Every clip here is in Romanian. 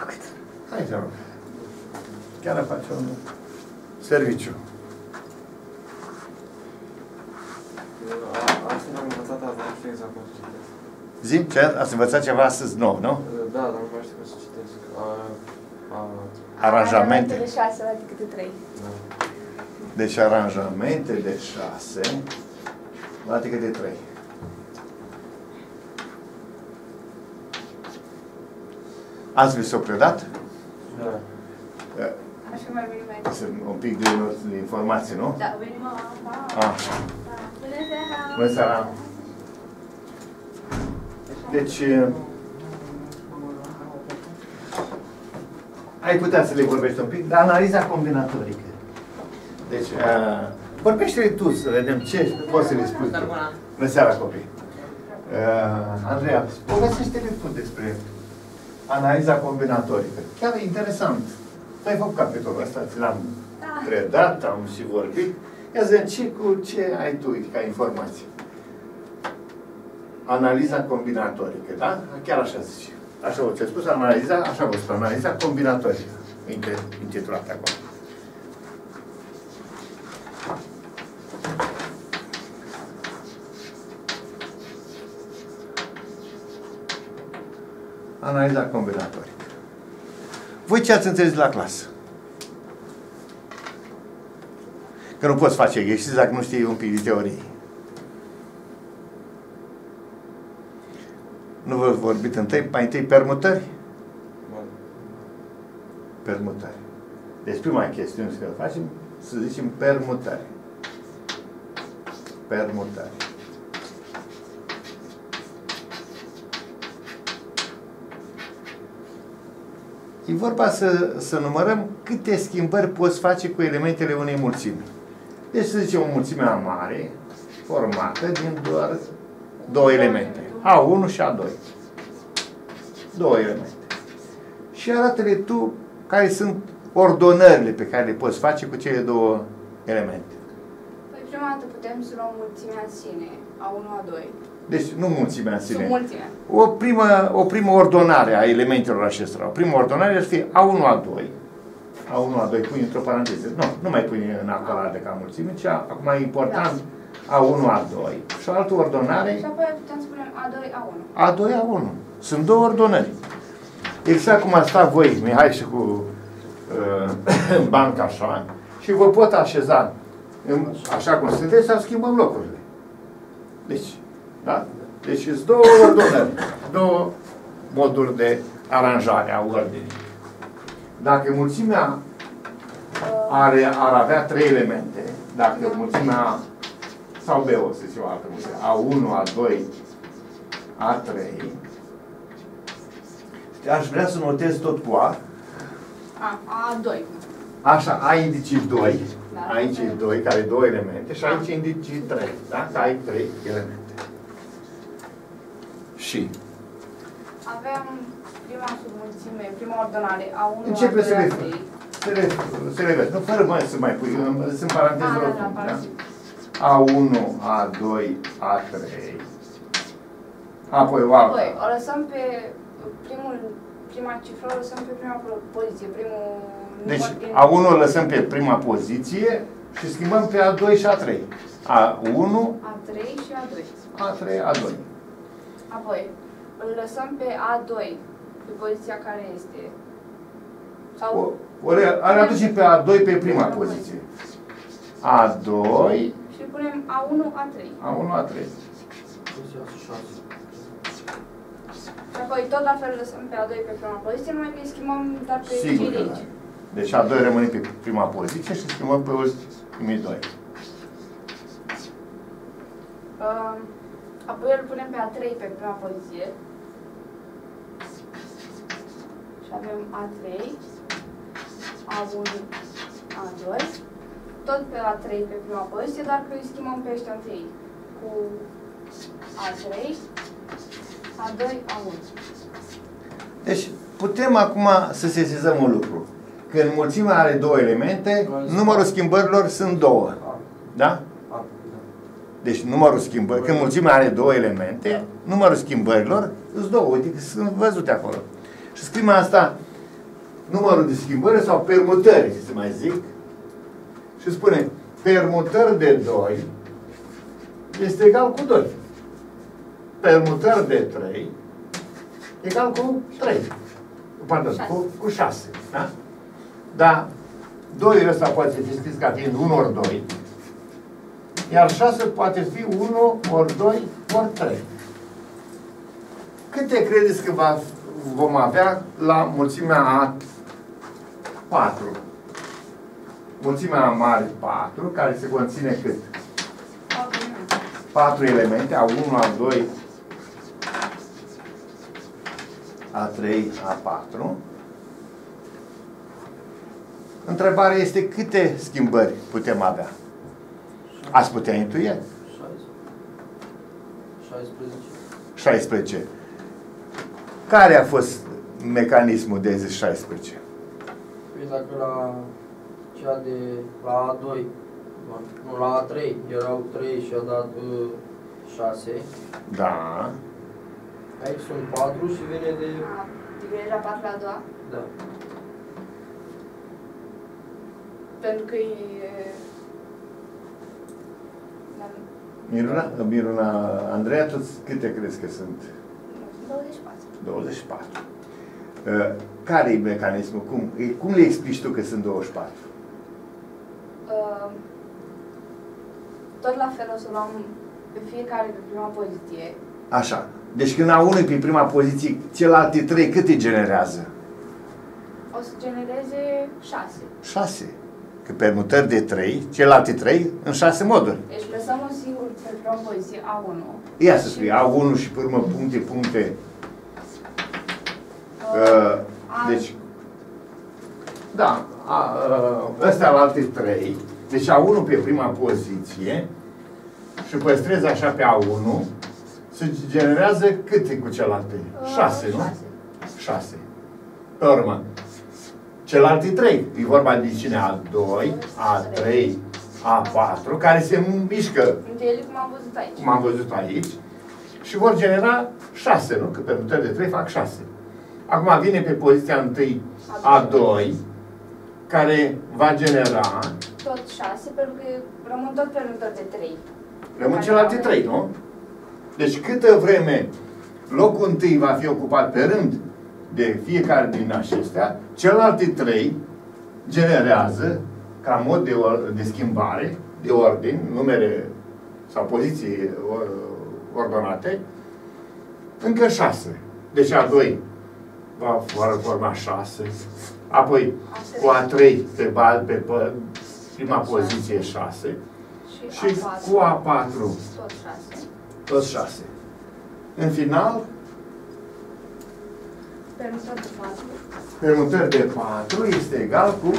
făcut. Hai, te rog. Chiar faci un serviciu. Astăzi am învățat asta, nu știu exact cum să citesc. Zi, ce? Ați învățat ceva astăzi nou, nu? Da, dar nu mai știu cum să citesc. Aranjamente. De 6 ori decât de 3. Da. Deci aranjamente de 6 luate cât de 3. Ați vi s-o predat? Da. Așa mai bine mai. Sunt un pic de informații, nu? Da, venim Ah. Bună seara! Bună seara! Deci, ai putea să le vorbești un pic, dar analiza combinatorică. Deci, vorbește-le tu să vedem ce poți să le spui. Bună seara, copii! Andreea, povestește-le tu despre analiza combinatorică. Chiar e interesant. Tu ai făcut capitolul ăsta, ți l-am predat, am și vorbit. Ia zi, ce ai tu ca informații? Analiza combinatorică, da? Chiar așa zice. Așa ți-a spus analiza, așa vă spun, analiza combinatorică. Intitulată acolo. Analiza combinatorică. Voi ce ați înțeles la clasă? Că nu poți face exerciții dacă nu știi un pic de teorie. Nu vă vorbit mai întâi permutări? Permutări. Deci prima chestiune să facem, să zicem permutări. Permutări. E vorba să numărăm câte schimbări poți face cu elementele unei mulțimi. Deci să zicem o mulțime mare, formată din doar două elemente. A1 și A2. Două elemente. Și arată-le tu care sunt ordonările pe care le poți face cu cele două elemente. Păi prima dată putem să luăm mulțimea în sine, A1, A2. Deci nu mulțimea în sine. Submulțimea. O primă ordonare a elementelor acestora. O primă ordonare ar fi A1, A2. A1, A2 pui într-o paranteză. Nu mai pui în acolo ca mulțime, ci acum e important A1, A2. Și o altă ordonare... Și apoi putem să spunem A2, A1. A2, A1. Sunt două ordonări. Exact cum ați stat voi, Mihai, și cu în bancă așa, și vă pot așeza așa cum sunteți, să schimbăm locurile. Deci, da? Deci sunt două ordonări, două moduri de aranjare a ordinii. Dacă mulțimea ar avea trei elemente, dacă mulțimea sau B, o să zic o altă mulțime, A1, A2, A3, aș vrea să notez tot cu A. A2. Așa, ai indicii 2, aici e 2, care e două elemente, și aici indicii 3, da? Că ai 3 elemente. Și Avem prima submulțime, prima ordonare, A1, începe A2, să le vezi. Nu, fără mai să mai pui, sunt paranteze rotunde, da? A1, A2, A3, apoi o altă. Apoi, o lăsăm pe prima cifră, o lăsăm pe prima poziție, primul Deci, număr din... A1 îl lăsăm pe prima poziție și schimbăm pe A2 și A3. A1, A3 și A2. A3, A2. Apoi, îl lăsăm pe A2, pe poziția care este. Sau... Ar aduce pe A2 pe prima poziție. A2. Și punem A1, A3. A1, A3. Și apoi tot la fel lăsăm pe A2 pe prima poziție, numai că îi schimbăm doar pe cei de aici. Deci A2 rămâne pe prima poziție și schimbăm pe ultimii 2. Apoi îl punem pe A3 pe prima poziție. Și avem A3, A1, A2. Tot pe A3 pe prima poziție, dar că îi schimbăm pe ăștia întâi. Cu A3, A2, A1. Deci putem acum să sesizăm un lucru. Când mulțimea are două elemente, numărul schimbărilor sunt două. Da? Deci numărul schimbărilor, când mulțimea are două elemente, numărul schimbărilor sunt două. Uite, sunt văzute acolo. Și scriem asta, numărul de schimbări sau permutări, să mai zic, și spune permutări de 2 este egal cu 2. Permutări de 3 egal cu 3. Pardon, cu 6. Da? Dar 2 ăsta poate fi scris ca fiind 1 ori 2, iar 6 poate fi 1 ori 2 ori 3. Câte credeți că vom avea la mulțimea A 4? Mulțimea mare 4, care se conține cât? 4 elemente, A1, A2, A3, A4. Întrebarea este câte schimbări putem avea? Ați putea intuie? 16. Care a fost mecanismul de zis 16? Păi dacă la A2, nu, la A3 erau 3 și a dat 6. Da. Aici sunt 4 și vine de... Vine la 4 la a doua? Da. Pentru că e... Miruna, Andreea, tu câte crezi că sunt? 24. 24. Care e mecanismul? Cum le explici tu că sunt 24? Tot la fel o să luăm pe fiecare pe prima poziție. Așa. Deci când A1 e pe prima poziție, celelalte 3 cât îi generează? O să genereze 6. 6. Că permutări de 3, celelalte 3 în 6 moduri. Deci lăsăm un singur pe prima poziție A1. Ia să scrie A1 și pe urmă puncte. Deci, da, ăstea la alte 3. Deci A1 pe prima poziție și păstrez așa pe A1, se generează câte cu celelalte? 6, nu? 6. Pe urmă, celelalte 3. E vorba de cine? A2, A3, A4, care se mișcă. Între ele cum am văzut aici. Cum am văzut aici. Și vor genera 6, nu? Că permutări de 3 fac 6. Acum vine pe poziția 1 A2, care va genera... Tot 6, pentru că rămân tot permutări de 3. Rămân celelalte 3, nu? Deci câtă vreme locul 1 va fi ocupat pe rând de fiecare din acestea, celelalte 3 generează, ca mod de schimbare, de ordine, numere sau poziții ordonate, încă 6. Deci A2 va forma 6, apoi cu A3 pe prima poziție 6 și cu A4 tot 6. În final, permutări de 4 este egal cu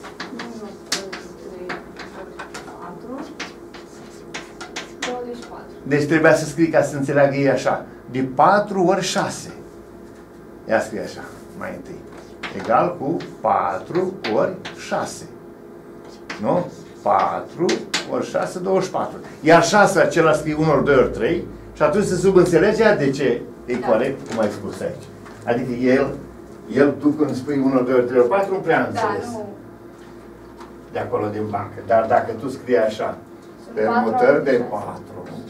24. Deci trebuia să scrii ca să înțeleagă ei așa. De 4 ori 6. Ia scrie așa, mai întâi. Egal cu 4 ori 6. Nu? 4 ori 6, 24. Iar 6 acela scrie 1 ori 2 ori 3 și atunci se subînțelegea de ce e corect, cum ai spus aici. Adică el, tu când spui 1 ori 2 ori 3 ori 4, nu prea înțeles. Da, nu. De acolo din bancă. Dar dacă tu scrii așa, permutări de 4,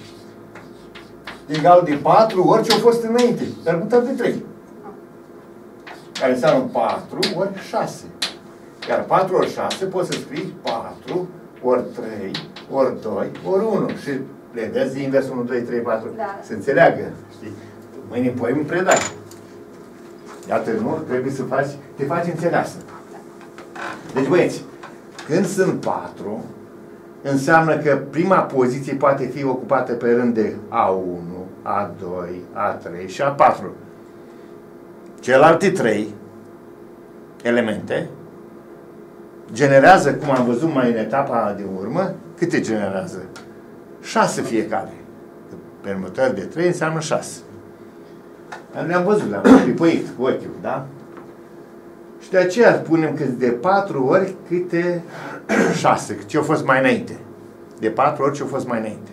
egal de 4 ori ce-au fost înainte. Permutări de 3. Care înseamnă 4 ori 6. Iar 4 ori 6 poți să scrii 4 ori 3 ori 2 ori 1. Și le vezi invers 1, 2, 3, 4. Da. Se înțeleagă. Știi? Mâine poem îmi predai. Iată, nu? Trebuie să te faci înțeleasă. Deci, băieți, când sunt 4, înseamnă că prima poziție poate fi ocupată pe rând de A1, A2, A3 și A4. Celelalte 3 elemente generează, cum am văzut mai în etapa de urmă, câte generează? 6 fiecare. Permutări de 3 înseamnă 6. Le-am văzut, le-am pipăit cu ochiul, da? Și de aceea punem că de 4 ori câte 6, ce-au fost mai înainte. De 4 ori ce-au fost mai înainte.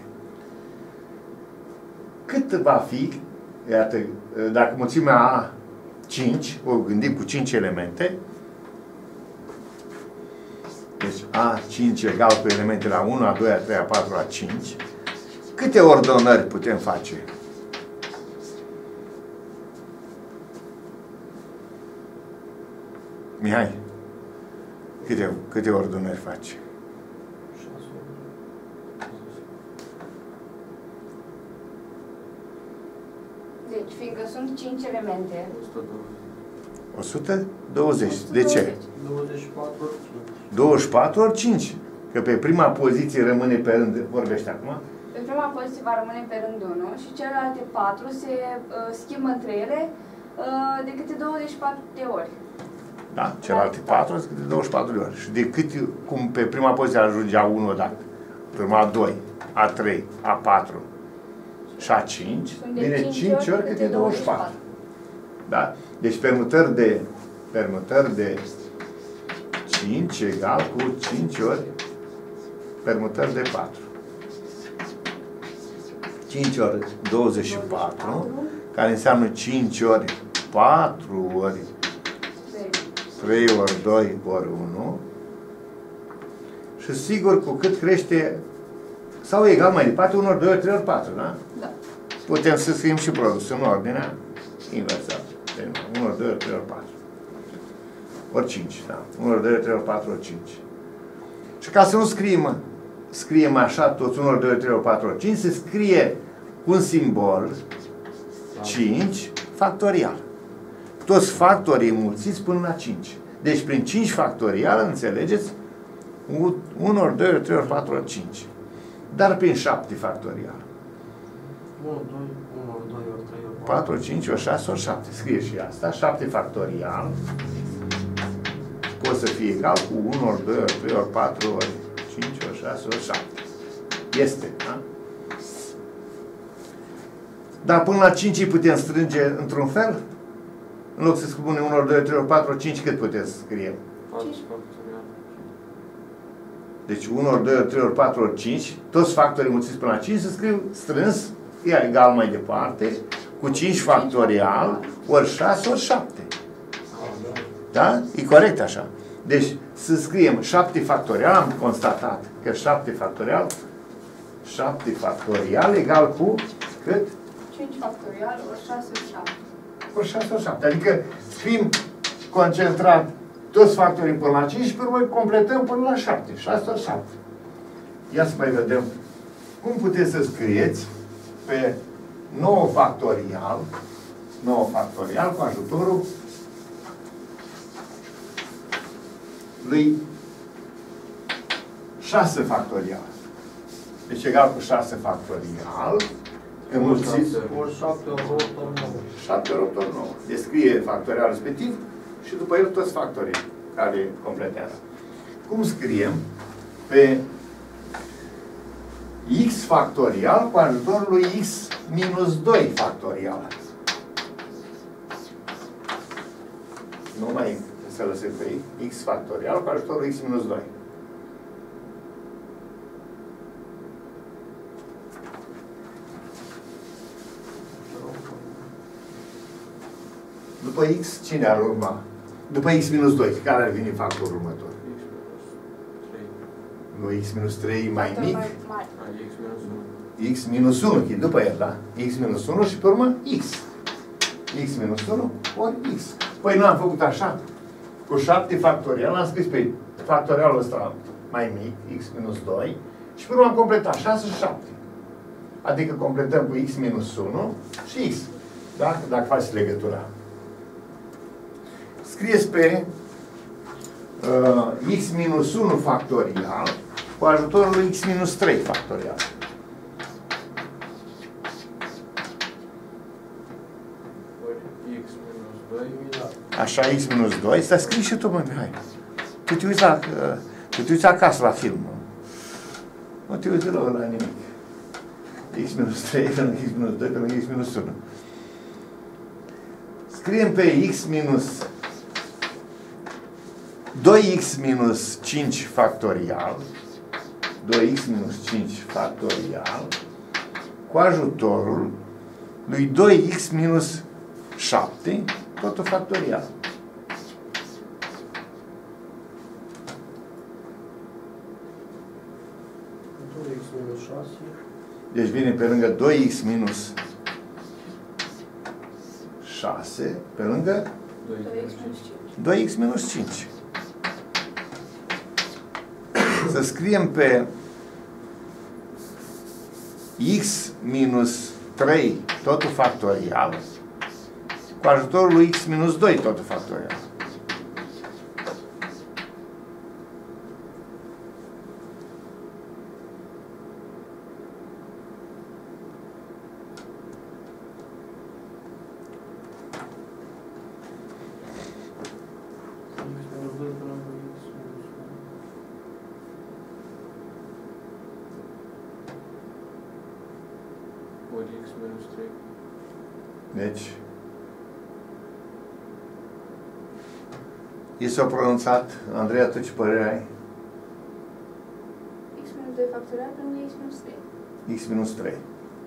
Cât va fi, iată, dacă mulțimea A5, o gândim cu 5 elemente, Deci A5 egal cu elementele A1, A2, A3, A4, A5. Câte ordonări putem face? Mihai, câte ordonări faci? 6. Deci, fiindcă sunt 5 elemente, 120. 120. De ce? 24 ori 5. 24 ori 5. Că pe prima poziție rămâne pe rând, vorbește acum, pe prima poziție va rămâne pe rând 1 și celelalte 4 se schimbă între ele de câte 24 de ori. da? Celelalte 4 sunt de 24 de ori. Și de cât, cum pe prima poziție ajunge A1 odată, urma A2, A3, A4 și A5, Sunt de vine 5 ori câte 24. Da? Deci permutări de 5 egal cu 5 ori permutări de 4. 5 ori 24, care înseamnă 5 ori 4 ori 3 ori 2 ori 1. Și sigur, cu cât crește, sau egal mai departe, 1 ori 2 ori 3 ori 4, da? Da. Putem să scriem și produsul în ordinea inversă. 1 ori 2 ori 3 ori 4. Ori 5, da. 1 ori 2 ori 3 ori 4 ori 5. Și ca să nu scriem așa toți 1 ori 2 ori 3 ori 4 ori 5, se scrie cu un simbol 5 factorial. Toți factorii înmulțiți până la 5. Deci prin 5 factorial, înțelegeți, 1 ori 2 ori 3 ori 4 ori 5. Dar prin 7 factorial. 1 ori 2 ori 3 ori 4 ori 5 ori 6 ori 7. Scrie și asta. 7 factorial poate să fie egal cu 1 ori 2 ori 3 ori 4 ori 5 ori 6 ori 7. Este, da? Dar până la 5 îi putem strânge într-un fel? În loc să spunem 1 ori 2 ori 3 ori 4 ori 5, cât putem să scriem? 4 factorial. Deci 1 ori 2 ori 3 ori 4 ori 5, toți factorii mulțiți până la 5 se scriu strâns, e egal mai departe, cu 5 factorial ori 6 ori 7. Da? E corect așa. Deci să scriem 7 factorial, am constatat că 7 factorial egal cu cât? 5 factorial ori 6 ori 7. Ori 6 ori 7. Adică scriem concentrat toți factorii până la 5 și pe urmă completăm până la 7. 6 ori 7. Ia să mai vedem cum puteți să scrieți pe 9 factorial cu ajutorul lui 6 factorial. Deci egal cu 6 factorial înmulțiți ori 7 ori 8 ori 9. 7 ori 8 ori 9. Descrie factorial respectiv și după el toți factorii care completează. Cum scriem pe x factorial cu ajutorul lui x minus 2 factorial? Nu mai să lăsăm pe x factorial cu ajutorul lui x minus 2. După x, cine ar urma? După x minus 2, care ar veni factorul următor? Nu, x minus 3 mai mic? X minus 1, după el, da? X minus 1 și pe urmă x. X minus 1 ori x. Păi nu am făcut așa? Cu 7 factorial am scris pe factorialul ăsta mai mic, x minus 2, și pe urmă am completat 6 și 7. Adică completăm cu x minus 1 și x. Da? Dacă faci legătura. Scrieți pe x minus 1 factorial cu ajutorul lui x minus 3 factorial. X minus 2. Așa, x minus 2. Stai, scrii și tu, mă, Mihai. Tu te uiți acasă la film. Nu te uiți la nimic. X minus 3 pe lângă x minus 2 pe lângă x minus 1. Scriem pe x minus 2x minus 5 factorial, 2x minus 5 factorial, cu ajutorul lui 2x minus 7, totul factorial. minus 6. Deci vine pe lângă 2x minus 6, pe lângă 2x minus 5. 2x minus 5. Să scriem pe x minus 3 totul factorial cu ajutorul lui x minus 2 totul factorial. Ori x minus 3. Deci, s-a pronunțat, Andreea, tu ce părere ai? X minus 2 factorial pe lângă x minus 3. X minus 3.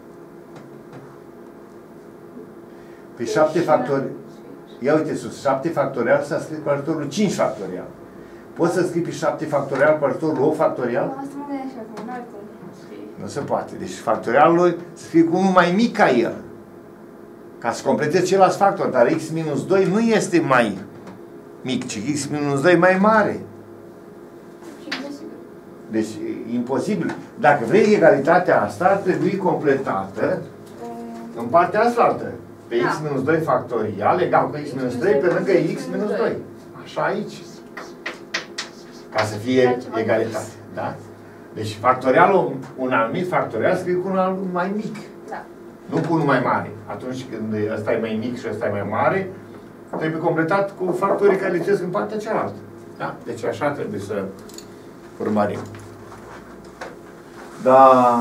Pe 7 factorial. Ia uite sus, 7 factorial s-a scris cu ajutorul 5 factorial. Poți să scrii pe 7 factorial cu ajutorul 8 factorial? Asta mă gândeam și acum, n-ai cum să scrii. Nu se poate. Deci factorialul să fie cu unul mai mic ca el. Ca să completezi ceilalți factori. Dar x minus 2 nu este mai mic, ci x minus 2 mai mare. Și imposibil. Deci e imposibil. Dacă vrei egalitatea asta, ar trebui completată în partea asta. Pe Da. x minus 2 factorial egal cu x minus 3 pe lângă x minus 2. Așa aici. Ca să fie egalitate. Da? Deci factorialul, un anumit factorial scrie cu un anumit mai mic. Da. Nu cu unul mai mare. Atunci când ăsta e mai mic și ăsta e mai mare, trebuie completat cu factorii care lipsesc în partea cealaltă. Da? Deci așa trebuie să urmărim. Da.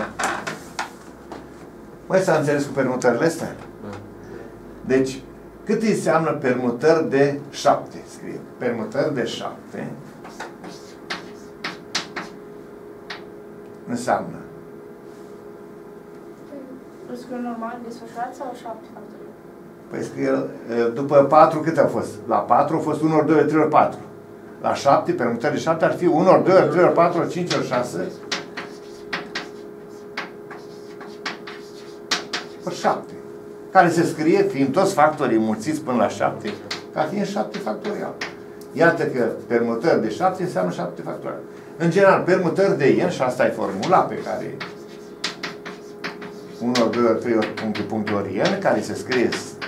Mai s-a înțeles cu permutările astea? Da. Deci, cât înseamnă permutări de 7? Scrie. Permutări de 7 înseamnă. Îl scriu normal, desfășurat sau 7 factorial? Păi scrie, după 4 cât a fost? La 4 a fost 1 ori 2 ori 3 ori 4. La 7, permutări de 7 ar fi 1 ori 2 ori 3 ori 4 ori 5 ori 6 ori 7. Care se scrie, fiind toți factorii mulțiți până la 7, ca fiind 7 factorial. Iată că permutări de 7 înseamnă 7 factorial. În general, permutări de n, și asta e formula pe care 1 ori 2 ori 3 ori puncte ori n, care se scrie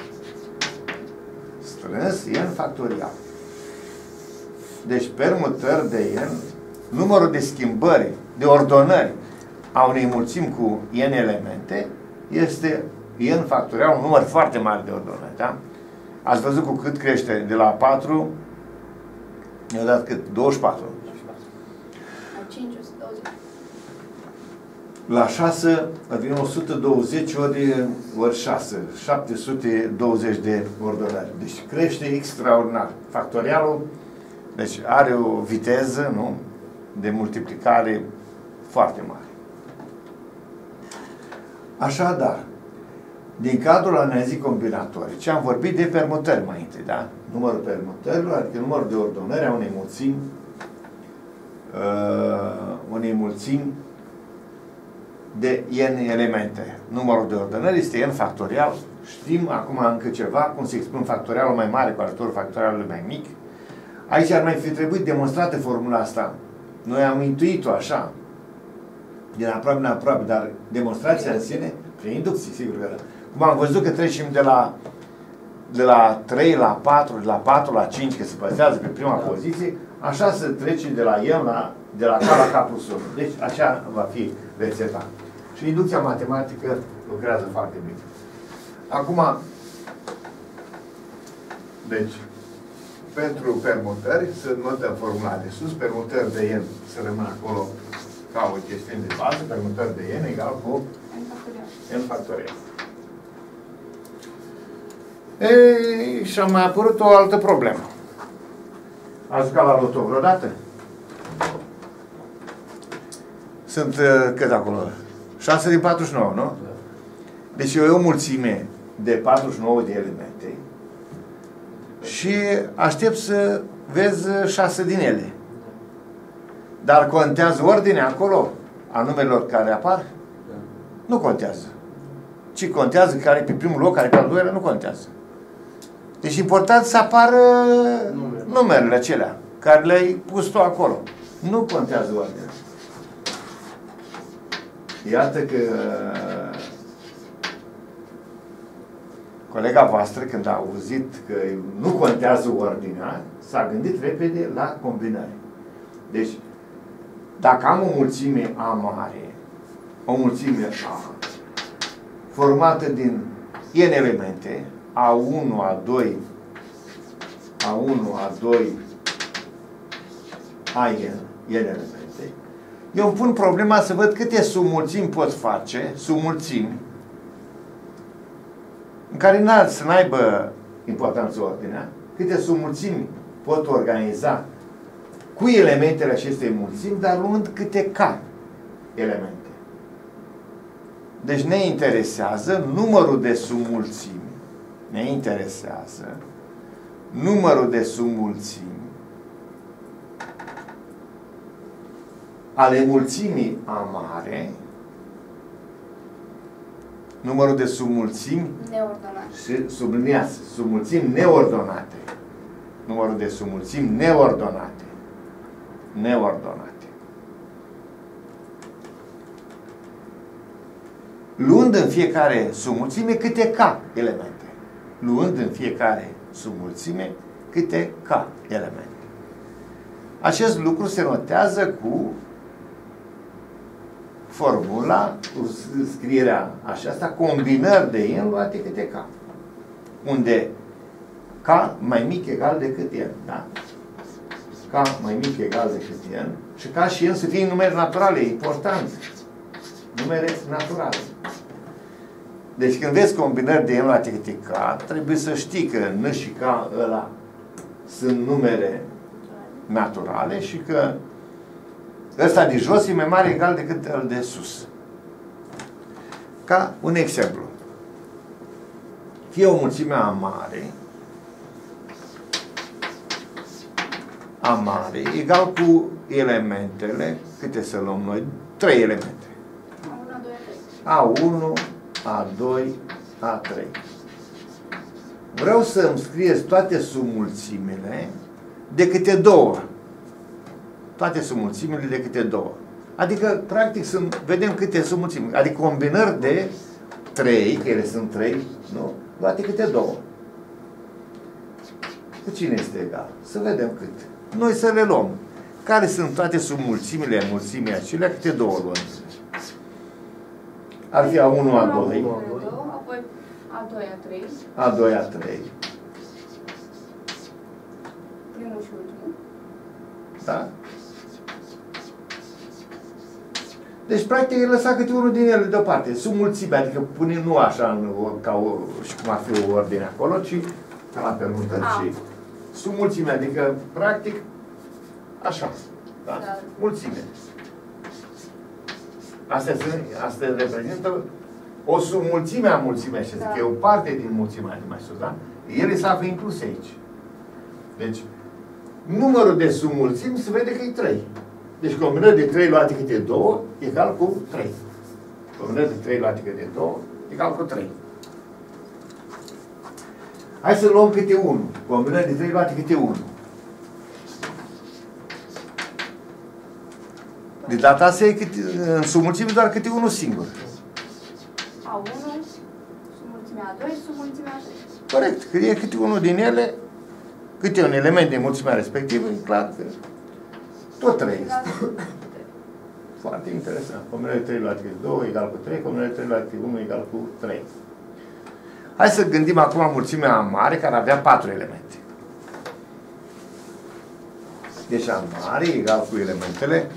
strâns n factorial. Deci permutări de n, numărul de schimbări, de ordonări a unei mulțimi cu n elemente este n factorial, un număr foarte mare de ordonări. Da? Ați văzut cu cât crește de la 4, ne-a dat cât? 24. La 5, 120. La 6 vine 120 ori 6, 720 de ordonări. Deci crește extraordinar. Factorialul, deci are o viteză, nu, de multiplicare foarte mare. Așadar, din cadrul analizii combinatorii, ce am vorbit de permutări mai întâi, da? Numărul permutărilor, adică numărul de ordonări a unei mulțimi de n elemente. Numărul de ordonări este n factorial. Știm acum încă ceva, cum se expune factorialul mai mare cu ajutorul factorialului mai mic. Aici ar mai fi trebuit demonstrată formula asta. Noi am intuit-o așa, din aproape în aproape, dar demonstrația în sine, prin inducție, sigur că da. Cum am văzut că trecem de la 3 la 4, de la 4 la 5, că se păstrează pe prima poziție, așa se trece de la n de la K la K plus 1. Deci așa va fi rețeta. Și inducția matematică lucrează foarte bine. Acum, deci, pentru permutări, să notăm formula de sus, permutări de n să rămână acolo ca o chestiune de bază, permutări de n egal cu n factorial. Ei, și a mai apărut o altă problemă. Ați jucat la loto vreodată? Sunt, cât acolo? 6 din 49, nu? Da. Deci e o mulțime de 49 de elemente și aștept să vezi 6 din ele. Dar contează ordinea acolo? a numelor care apar? Da. Nu contează. Ci contează care e pe primul loc, care e pe al doilea, nu contează. Deci important să apară numerele acelea care le-ai pus tu acolo. Nu contează ordinea. Iată că colega voastră, când a auzit că nu contează ordinea, s-a gândit repede la combinare. Deci, dacă am o mulțime A mare, o mulțime A, formată din N elemente, A1, A2, A1, A2, AN, N elemente, eu îmi pun problema să văd câte submulțimi pot face, submulțimi, în care să n-aibă importanță ordinea, câte submulțimi pot organiza cu elementele acestei mulțimi, dar luând câte K elemente. Deci ne interesează numărul de submulțimi, ne interesează numărul de submulțimi ale mulțimii A mare, numărul de submulțimi Neordonate. și subliniați, submulțimi neordonate. Numărul de submulțimi neordonate. Neordonate. Luând în fiecare submulțime câte K elemente. Luând în fiecare submulțime câte K elemente. Acest lucru se notează cu formula, cu scrierea aceasta, combinări de N luate câte K. Unde K mai mic egal decât N. Da? K mai mic egal decât N și K și N să fie numere naturale, e important. Numere naturale. Deci când vezi combinări de N luate câte K, trebuie să știi că N și K ăla sunt numere naturale și că ăsta de jos e mai mare egal decât el de sus. Ca un exemplu. Fie o mulțime A mare egal cu elementele, câte să luăm noi? 3 elemente. A1, A2, A3. Vreau să îmi scrieți toate submulțimile de câte 2. Toate submulțimile de câte 2. Adică, practic, vedem câte submulțimi. Adică combinări de 3, că ele sunt 3, nu? Luate câte 2. Cu cine este egal? Să vedem cât. Noi să le luăm. Care sunt toate submulțimile, mulțimii acelea, câte 2 luăm? Ar fi A1, A2. Apoi A2, A3. A2, A3. Primul și ultimul. Da? Deci, practic, e lăsat câte unul din ele deoparte. Submulțime, adică punem nu așa și cum ar fi o ordine acolo, ci ca la permutări. Submulțime, adică, practic, așa. Da? Da. Mulțime. Asta reprezintă o submulțime a mulțimea și zic, e o parte din mulțimea de mai sus, da? Ele s-a fi incluse aici. Deci, numărul de submulțimi se vede că e 3. Deci combinări de 3 luate câte 2 egal cu 3. Combinări de 3 luate câte 2 egal cu 3. Hai să luăm câte 1. Combinări de 3 luate câte 1. De data asta e în submulțime doar câte 1 singur. A1, submulțimea A2, submulțimea A3. Corect. Că e câte unul din ele, câte un element din mulțimea respectivă, e clar că tot 3 este. Foarte interesant. Combinare de 3 luate câte 2 egal cu 3, combinare de 3 luate câte 1 egal cu 3. Hai să gândim acum mulțimea mare, care avea 4 elemente. Deci A mare egal cu elementele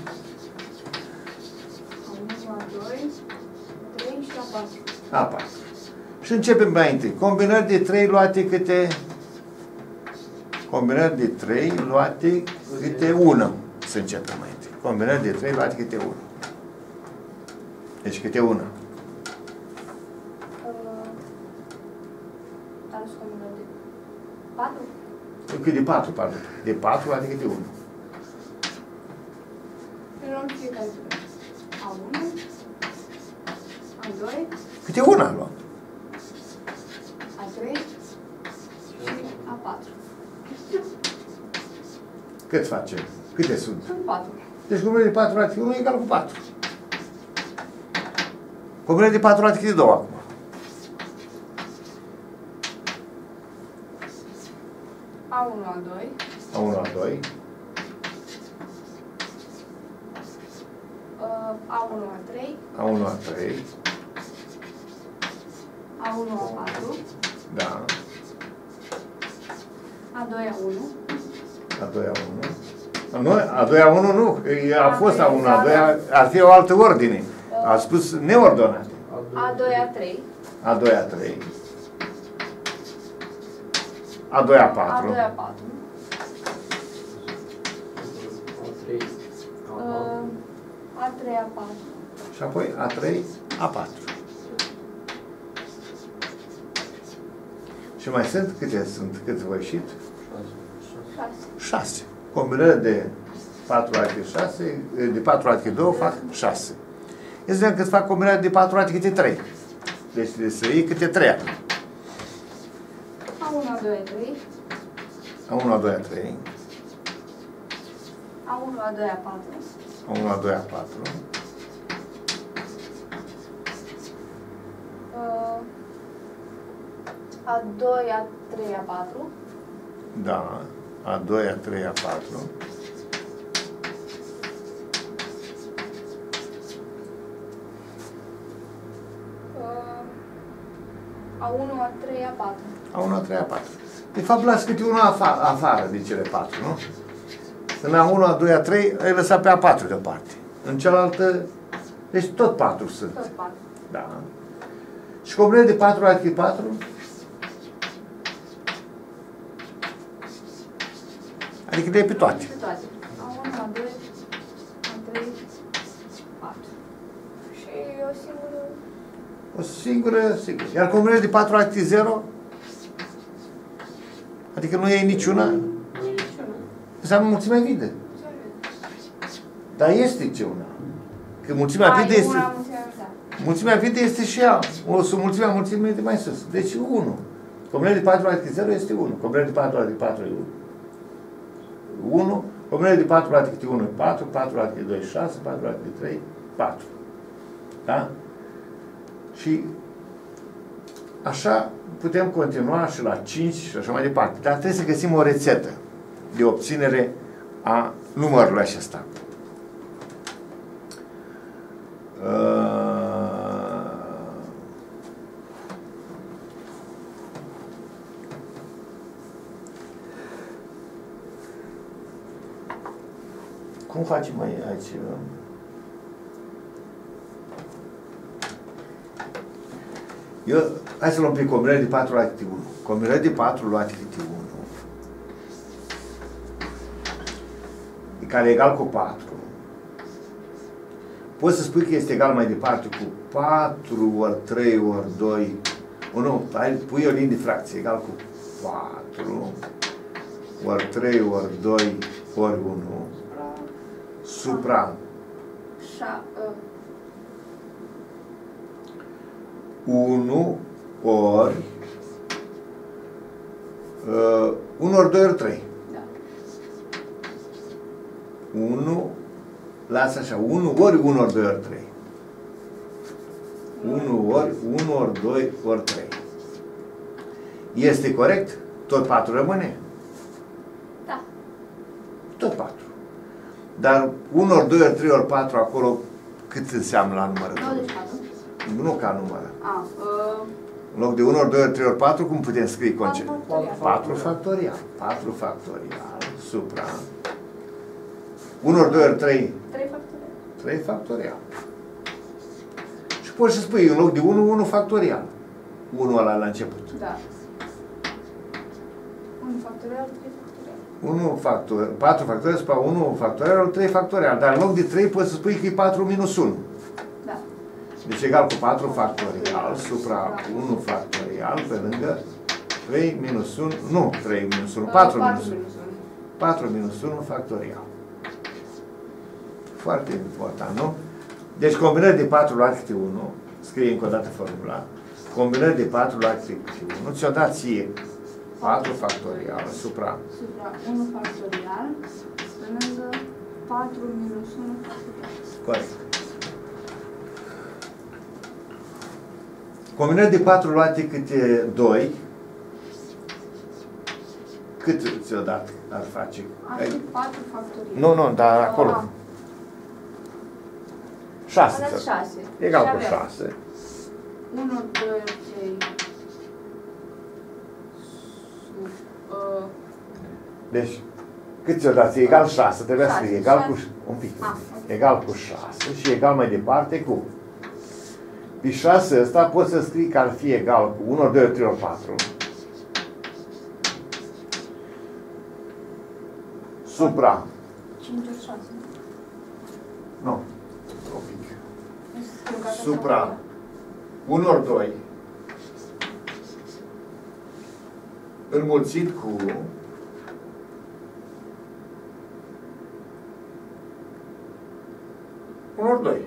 A4. Și începem mai întâi. Combinări de 3 luate câte... Combinări de 3 luate câte 1. Să începem mai întâi. Combinări de 3 luate câte 1. Deci câte 1. Dar nu combinări de 4? Cât de 4, pardon. De 4 luate câte 1. Luăm fiecare A1. A2, Câte una luăm. A3 și A4. Cât facem? Câte sunt? Sunt 4. Deci combinarea de 4 rate 1 egal cu 4. Combinarea de 4 rate 2 acum. A1, A2, A1, A2, A1, A3, A1, A3, A1, A4, da, A2, A1, A2, A1. Nu, A2, A1 nu, a fost A1, A2, ar fi o altă ordine. A spus neordonate. A2, A3, A2, A3, A2, A4, A2, A4, A3, A3, A4, și apoi A3, A4. Și mai sunt câte sunt? Cât vă ieșit? 6. 6. Combinarea de 4 rate 6, de 4 rate 2 fac 6. Este cât fac combinarea de 4 rate câte 3. Deci trebuie să iei câte 3 ani. A1, A2, A3, A1, A2, A3, A1, A2, A4, A1, A2, A4, A2, A3, A4, da, A2, A3, A4, A1, A3, A4. A1, A3, A4. De fapt, las câte unul afară de cele 4, nu? În A1, A2, A3, ai lăsat pe A4 deoparte. În cealaltă, deci tot 4 sunt. Tot 4. Da. Și combinarea de 4 rate 4, adică de pe toate. Pe toate. A1, A2, A3, 4. Și o singură... O singură. Iar combinarea de 4 rate 0, adică nu iei niciuna, Nu e niciuna. înseamnă mulțimea vidă. Dar este ce una. Că mulțimea vidă este... Una mulțimea, da. Mulțimea vidă este și ea. O mulțimea mulțimii de mai sus. Deci 1. Combinarea de 4 rate 0 este 1. Combinarea de 4 rate 4 e 1. 1. Combinarea de 4 rate 1 e 4. 4 rate 2 e 6. 4 rate 3 4. Da? Și așa putem continua și la 5 și așa mai departe. Dar trebuie să găsim o rețetă de obținere a numărului acesta. Cum facem mai aici? Hai să luăm pe combinarea de 4 la câte 1. Combinarea de 4 luate câte 1, care e egal cu 4. Poți să spui că este egal mai departe cu 4 ori 3 ori 2. Nu, pui o linie de fracție egal cu 4 ori 3 ori 2 ori 1 supra 1 ori 1 ori 2 ori 3. Da. 1, lasă așa, 1 ori 1 ori 2 ori 3. 1 ori 1 ori 2 ori 3. Este corect? Tot 4 rămâne? Da. Tot 4. Dar 1 ori 2 ori 3 ori 4 acolo, cât înseamnă la numărător? 24. Nu ca număr. În loc de 1 ori 2 ori 3 ori 4, cum putem scrie concept? 4 factorial. 4 factorial supra 1 ori 2 ori 3. 3 factorial. 3 factorial. Și poți să spui, în loc de 1, 1 factorial. 1 ăla la început. Da. 1 factorial, 3 factorial. 1 factorial, 4 factorial supra 1 factorial, 3 factorial. Dar în loc de 3 poți să spui că e 4 minus 1. Da. Deci egal cu 4 factorial supra 1 factorial pe lângă 3 minus 1, nu 3 minus 1, 4 minus 1. 4 minus 1 factorial. Foarte important, nu? Deci combinarea de 4 luate câte 1 scrie încă o dată formula. Combinări de 4 luate cu 1 ți-o dat ție 4 factorial supra 1 factorial pe lângă 4 minus 1 factorial. Corect. Combinări de 4 luate câte 2, cât ți-o dat ar face? Ar fi 4 factorial. Nu, dar acolo. 6. Arăt 6. Egal cu 6. 1, 2, 3. Deci, cât ți-o dat? Egal 6. Trebuia să fie egal cu... Un pic. Okay. Egal cu 6 și egal mai departe cu... Pe 6 ăsta poți să scrii că ar fi egal cu 1 ori 2 ori 3 ori 4. Supra. 5 ori 6. Nu. Un pic. Supra. 1 ori 2. Înmulțit cu... ori 2.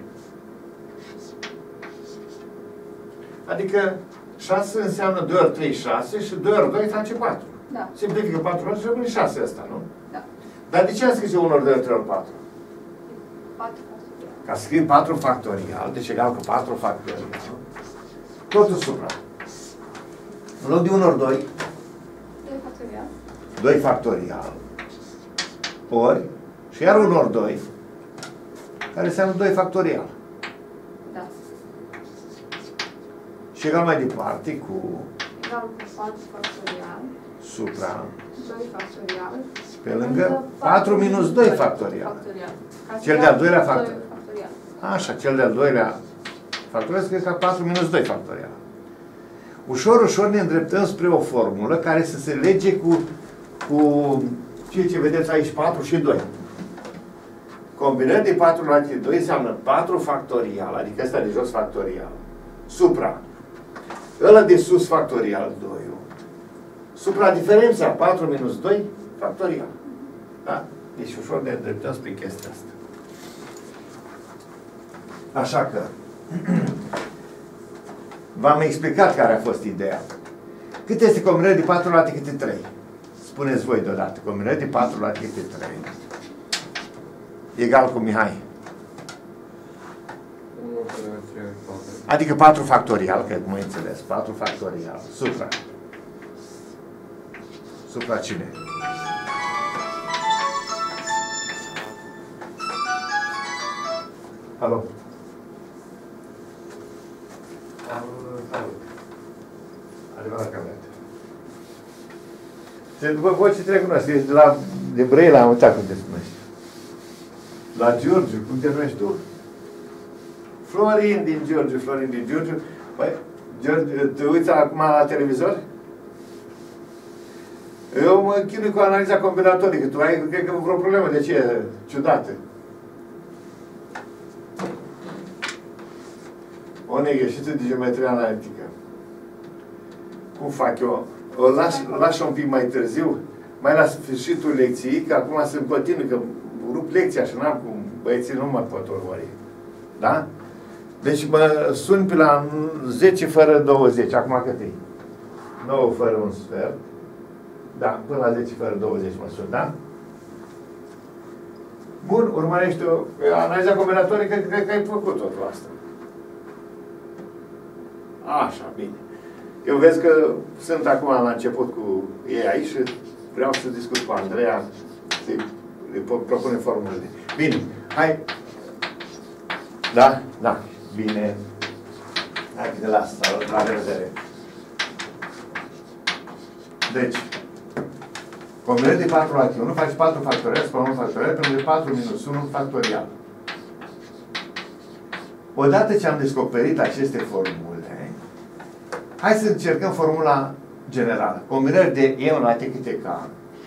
Adică 6 înseamnă 2 ori 3, 6 și 2 ori 2 face 4. Da. Simplifică 4 ori și rămâne 6 ăsta, nu? Da. Dar de ce am scris eu 1 ori 2 ori 3 ori 4? 4 factorial. Ca să scriem 4 factorial, deci egal cu 4 factorial, totul supra. În loc de 1 ori 2, 2 factorial. 2 factorial, ori, și iar 1 ori 2, care înseamnă 2 factorial. Da. Și egal mai departe cu Egal cu 4 factorial. supra, 2 factorial. pe lângă 4 minus 2 factorial. Cel de-al doilea factorial. Așa, cel de-al doilea factorial scrie ca 4 minus 2 factorial. Ușor, ușor ne îndreptăm spre o formulă care să se lege cu ceea ce vedeți aici, 4 și 2. Combinări de 4 la 2 înseamnă 4 factorial, adică ăsta de jos factorial, supra, ăla de sus factorial 2, supra diferența 4 minus 2 factorial. Da? Deci ușor ne îndreptăm spre chestia asta. Așa că v-am explicat care a fost ideea. Cât este combinări de 4 luate câte 3? Spuneți voi deodată. Combinări de 4 luate câte 3. Egal cu Mihai. 1, 2, 3, 4. Adică 4 factorial, că cum ai înțeles. 4 factorial. Supra. Supra cine? Alo? Salut. Adevărat că vreau. După voi ce trebuie cunoaște, ești de Brăila, am uitat cum te spunești. La Giurgiu, cum te numești tu? Florin din Giurgiu, Florin din Giurgiu. Păi, Giurgiu, te uiți acum la televizor? Eu mă chinui cu analiza combinatorică. Tu ai, cred că, vreo problemă. De ce? Ciudată. O negheșiță de geometrie analitică. Cum fac eu? O las un pic mai târziu, mai la sfârșitul lecției, că acum sunt continuu, că rup lecția și n-am cum, băieții nu mă pot urmări. Da? Deci mă sun pe la 10 fără 20, acum cât e? 9 fără un sfert. Da, până la 10 fără 20 mă sun, da? Bun, urmărește o analiza combinatorică, cred că ai făcut totul asta. Așa, bine. Eu vezi că sunt acum la început cu ei aici și vreau să discut cu Andreea, să-i propune formulele. Bine, hai. Da? Da. Bine. Hai că te las. La revedere. Deci, combinări de 4 la 1 faci 4 factorial, spune 1 factorial, pentru că 4 minus 1 factorial. Odată ce am descoperit aceste formule, hai să încercăm formula generală. Combinări de e la t câte k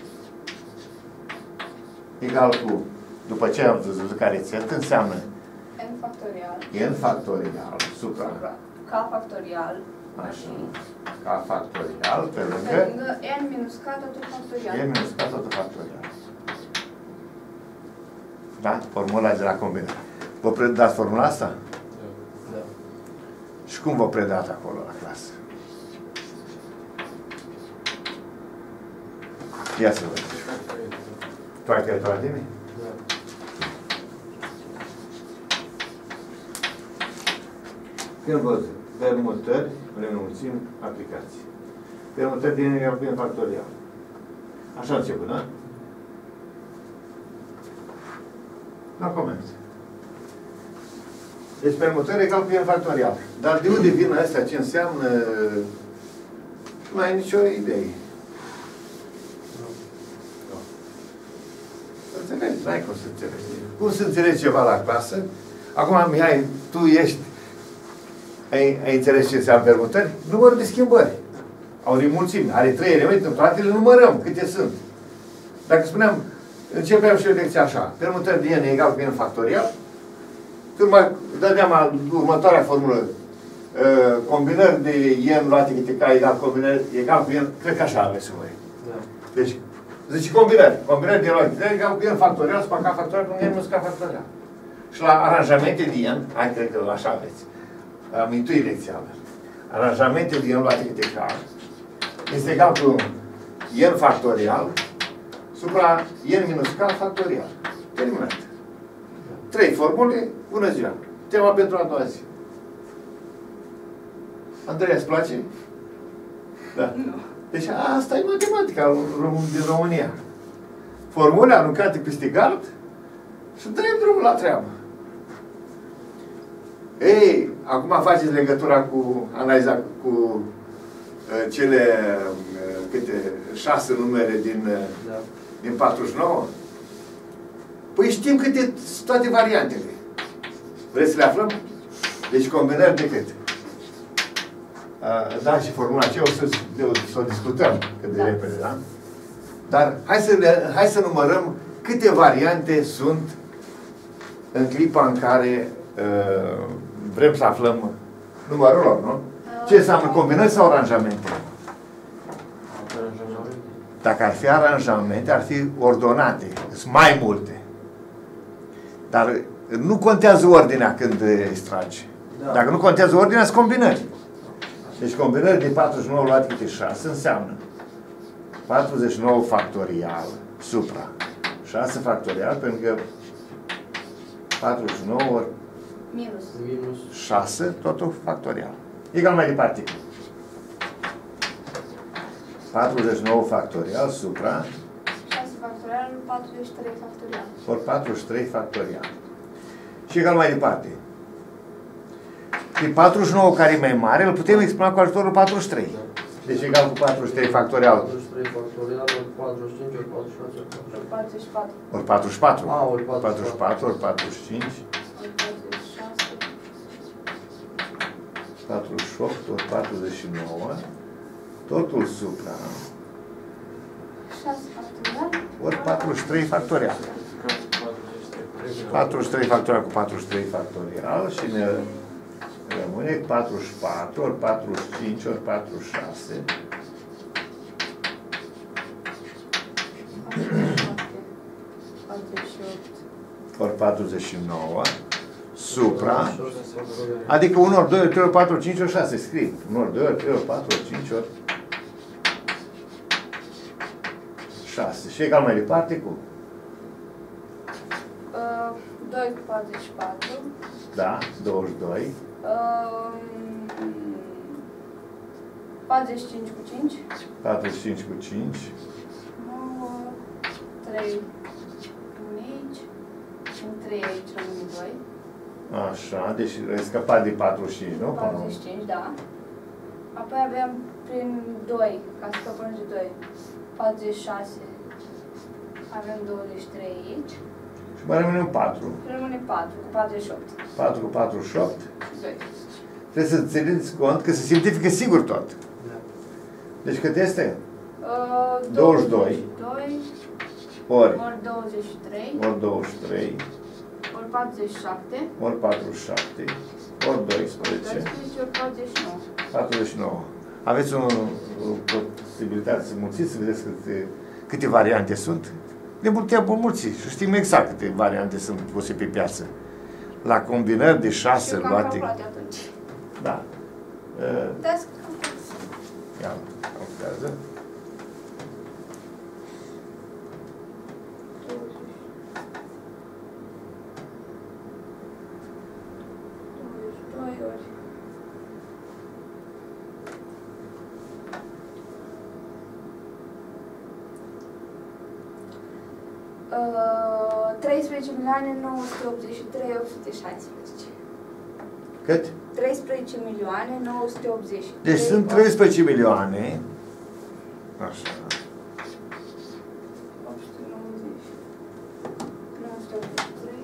egal cu, după ce am văzut care țet, înseamnă n factorial. n factorial supra K factorial. Așa. K factorial pe lângă n minus k totul factorial. n minus k totul factorial. Da? Formula de la combinare. Vă predați formula asta? Da. Și cum v-a predat acolo la clasă? Ia să văd. Tu ai calculat de mine? Da. Când văd permutări, renunțim, aplicații. Permutări din egal cu n factorial. Așa început, da? La comenț. Deci permutări egal cu n factorial. Dar de unde vin astea, ce înseamnă? Nu ai nicio idee. Înțelegi, n-ai cum să înțelegi. Cum să înțelegi ceva la clasă? Acum, Mihai, tu ești... Ai înțeles ce înseamnă permutări? Numărul de schimbări. Au mulțimi. Are 3 elemente, în toate le numărăm. Câte sunt? Dacă spuneam, începeam și o lecție așa. Permutări de n egal cu n factorial. Când mai dădeam următoarea formulă. Combinări de n luate câte k egal cu n, cred că așa aveți voi. Da. Deci, zice combinări. Combinări de luate câte egal cu n factorial sau k factorial cu n minus k factorial. Și la aranjamente de n, hai cred că așa aveți. Am intuit lecția mea. Aranjamentul de n luate câte k este egal cu n factorial supra n minus k factorial. Terminat. 3 formule, bună ziua. Tema pentru a doua zi. Andreea, îți place? Da. Nu. Deci asta e matematica din România. Formule aruncate peste gard și dăm drumul la treabă. Ei, acum faceți legătura cu analiza cu cele câte 6 numere din 49? Păi știm câte toate variantele. Vreți să le aflăm? Deci combinări de cât? Da, și formula aceea o discutăm cât de repede, da? Dar hai să numărăm câte variante sunt în clipa în care vrem să aflăm numărul lor, nu? Ce înseamnă combinări sau aranjamente? Dacă ar fi aranjamente, ar fi ordonate. Sunt mai multe. Dar nu contează ordinea când extragi. Da. Dacă nu contează ordinea, sunt combinări. Deci combinări de 49 luate câte 6 înseamnă 49 factorial supra 6 factorial, pentru că 49 ori minus 6, totul factorial. Egal mai departe. 49 factorial supra 6 factorial, 43 factorial. ori 43 factorial. Și egal mai departe. Pe 49 care e mai mare, îl putem exprima cu ajutorul 43. Deci egal cu 43 factorial. 43 factorial, ori 45, ori 46, ori 44. Ori 44. Ori 44, ori 45. Ori 46. 48, ori 49. Totul supra 6 factorial. ori 43 factorial. 43 factorial cu 43 factorial și ne rămâne 44 ori 45 ori 46. 48. Ori 49 supra, adică 1 ori 2 ori 3 ori 4 ori 5 ori 6, scrie 1 ori 2 ori 3 ori 4 ori 5 ori 6. Și egal mai departe cu 2 cu 44. da, 22. 45 cu 5. 45 cu 5. 9, 3 aici. Și 3 aici rămâne 2. Așa, deci ai scăpat de 45, nu? 45, da. Apoi avem prin 2, ca să scăpăm de 2. 46. Avem 23 aici. Și mai rămâne un 4. Rămâne 4 cu 48. 4 cu 48. 2. Trebuie să țineți cont că se simplifică sigur tot. Deci cât este? 22. Ori 23. ori 23. Ori 47. Ori 47. Ori 12. 12 ori 49. 49. Aveți o posibilitate să mulțiți, să vedeți câte variante sunt. Ne putem mulți și știm exact câte variante sunt puse pe piață. La combinări de 6 luate. Atunci. Da. Da, Ia, calculează. ori. 13.983.816. Cât? 13.983. Deci sunt 13 milioane. Așa. 890. 983.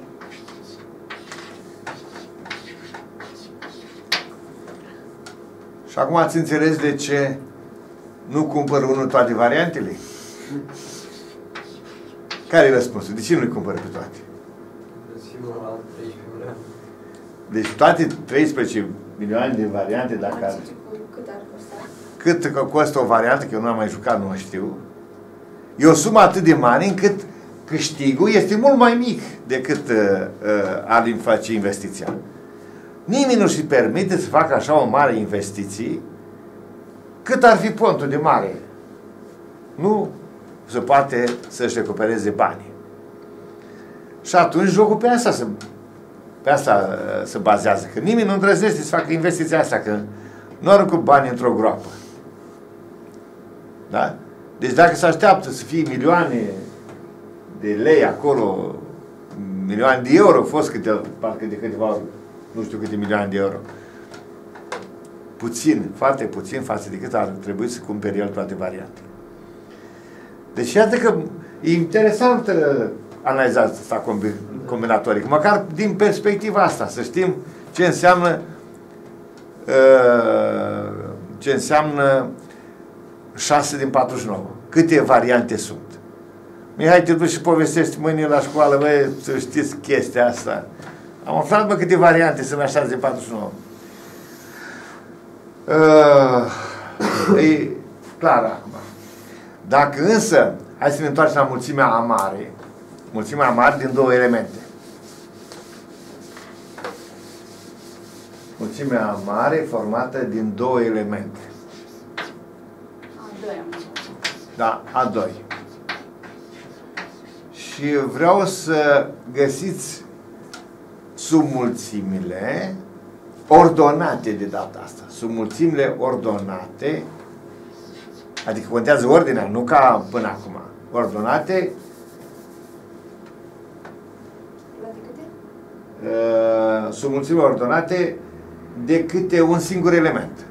Și acum ați înțeles de ce nu cumpără unul toate variantele? Care e răspunsul? De ce nu le cumpără pe toate? La 13 milioane. Deci toate 13 milioane de variante, dacă ar... Cât ar costa? Cât costă o variantă, că eu nu am mai jucat, nu știu. E o sumă atât de mare încât câștigul este mult mai mic decât ar face investiția. Nimeni nu și permite să facă așa o mare investiție cât ar fi pontul de mare. Nu se poate să-și recupereze banii. Și atunci jocul pe asta se bazează. Că nimeni nu îndrăznește să facă investiția asta, că nu aruncă bani într-o groapă. Da? Deci dacă se așteaptă să fie milioane de lei acolo, milioane de euro, au fost parcă de câteva ori, nu știu câte milioane de euro. Puțin, foarte puțin față de cât ar trebui să cumpere el toate variantele. Deci iată că e interesant analiza asta combinatorică, măcar din perspectiva asta, să știm ce înseamnă 6 din 49. Câte variante sunt. Mihai, te duci și povestești mâine la școală, băi, să știți chestia asta. Am aflat, bă, câte variante sunt la 6 din 49. E clar acum. Dacă însă, hai să ne întoarcem la mulțimea A mare. Mulțimea A mare din două elemente. Mulțimea A mare formată din două elemente. A2. Da, A2. Și vreau să găsiți submulțimile ordonate de data asta. Submulțimile ordonate, adică contează ordinea, nu ca până acum. Ordonate submulțimile ordonate de câte un singur element.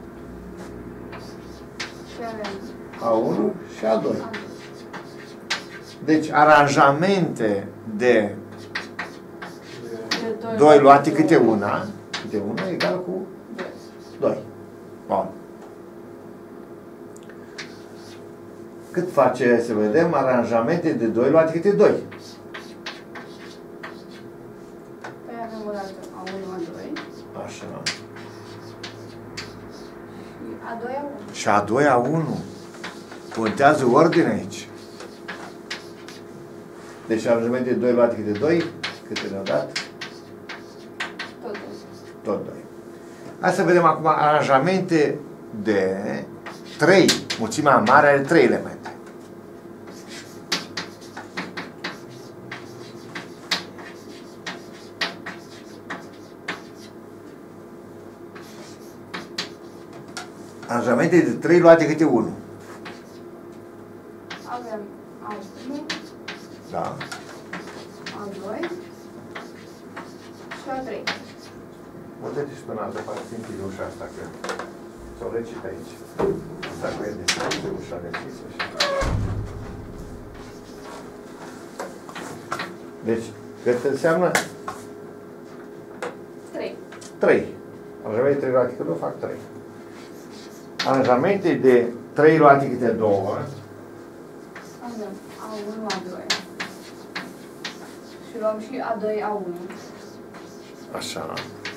A1 și A2. Deci aranjamente de 2 luate câte una egal cu 2. Bun. Cât face, să vedem, aranjamente de 2 luate câte 2? Păi avem o dată A1, A2. Așa. Și A2, A1. Și A2, A1. Contează ordine aici. Deci aranjamente de 2 luate câte 2. Câte ne-au dat? Tot 2. Tot 2. Hai să vedem acum aranjamente de 3. Mulțimea mare are 3 elemente. Aranjamente de 3 luate câte 1. Avem A1, Da. A2 și A3. Uite-te și până altă parte, închide ușa asta, că s-o recit aici. Asta cu e deschisă, ușa deschisă. Deci, cât înseamnă? 3. 3. Aranjamente de 3 luate câte 2 fac 3. Aranjamente de 3 luate câte 2. Avem A1, A2. Și luăm și A2, A1. Așa.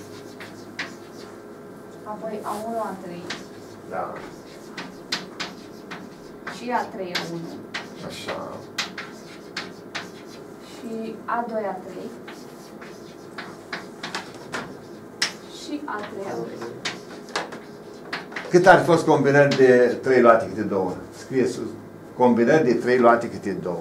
Apoi A1, A3. Da. Și A3, A1. Așa. Și A2, A3. Și A3, A3. Cât ar fi fost combinări de 3 luate câte 2? Scrie sus. Combinări de 3 luate câte 2.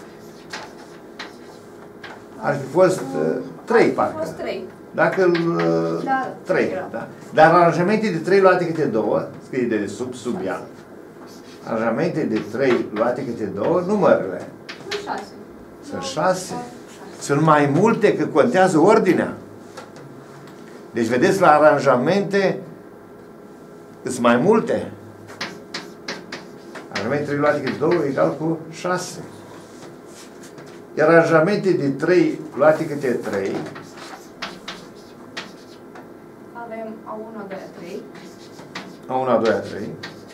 Ar fi fost 3, parcă. Ar fi fost 3. Dacă Da, 3, era. da. Dar aranjamente de 3 luate câte 2, scrie de sub ea. Aranjamente de 3 luate câte 2, numărele. Sunt 6. Sunt 6. Sunt mai multe, că contează ordinea. Deci, vedeți, la aranjamente sunt mai multe. Aranjamente 3 luate câte 2 egal cu 6. Iar aranjamente de 3 luate câte 3 Avem A1, A2, A3. A1, A2, A3.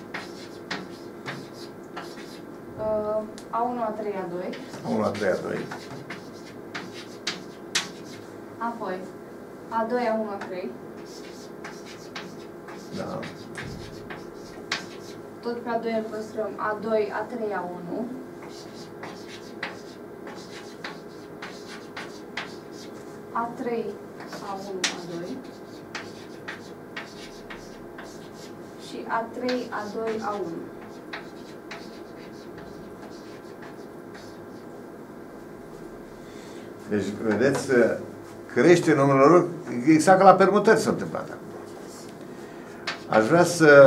A1, A3, A2. A1, A3, A2. Apoi A2, A1, A3. Da. Tot pe A2 îl păstrăm A2, A3, A1. A3, A1, A2. Și A3, A2, A1. Deci, vedeți, crește numărul lor, exact ca la permutări s-a întâmplat acum. Aș vrea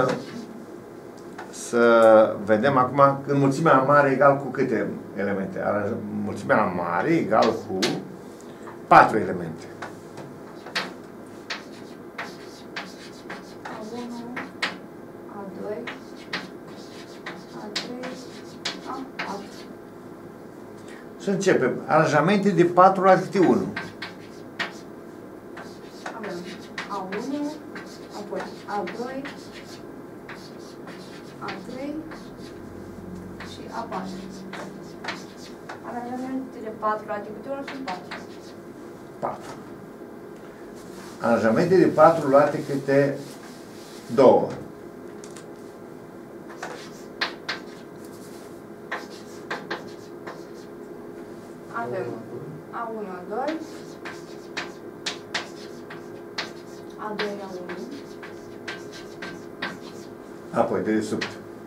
să vedem acum înmulțimea mare egal cu câte elemente? Înmulțimea mare egal cu 4 elemente. A1, A2, A3, A4. Să începem. Aranjamente de 4 la câte 1. Avem A1, apoi A2, A3 și A4. Aranjamentele 4 la câte 1 sunt 4. 4. Aranjamente de 4 luate câte 2. Avem A1, A2, A2, A1, Apoi, de desubt.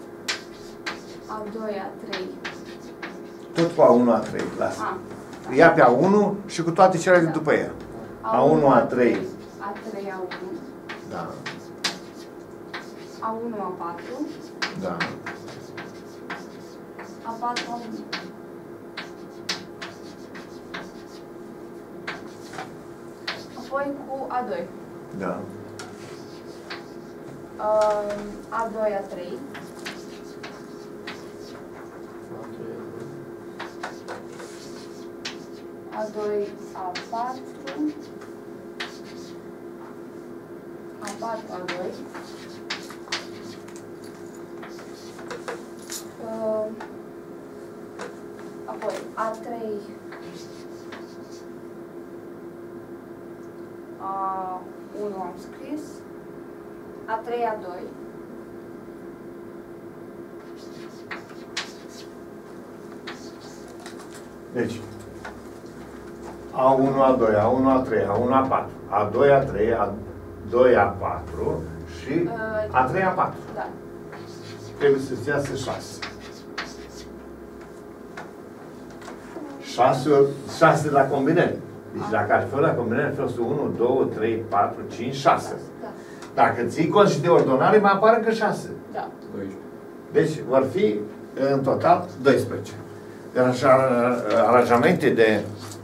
A2, A3. Tot cu A1, A3. Lasă. Ia pe A1 și cu toate celelalte după ea. A1, A3. A3, A1. Da. A1, A4. Da. A4, A1. Apoi cu A2. Da. A2, A3. A2, A4. A4, A2. Apoi A3, A1 am scris, A3, A2. Deci, A1, A2, A1, A3, A1, A4, A2, A3, A2, A4 și A3, A4. Da. Trebuie să-ți iasă 6. 6 la combinări. Deci dacă ar fi la combinări, ar fi fost 1, 2, 3, 4, 5, 6. Da. Dacă ții cont și de ordonare, mai apare că 6. Da. 12. Deci vor fi în total 12. Iar așa, aranjamente de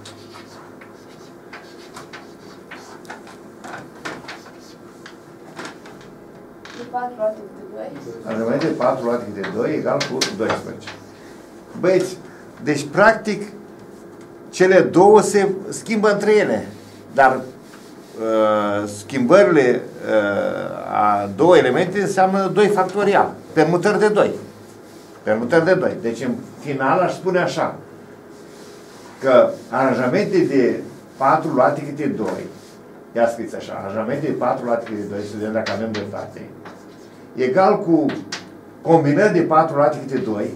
De 4 luate câte 2. aranjamente de 4 luate de 2 egal cu 12. Băieți, deci practic cele două se schimbă între ele, dar schimbările a două elemente înseamnă 2 factorial, permutări de 2. Permutări de 2. Deci în final aș spune așa, că aranjamente de 4 luate câte 2, ia scris așa, aranjamente de 4 luate câte 2, să vedem dacă avem dreptate, egal cu combinări de 4 luate câte 2,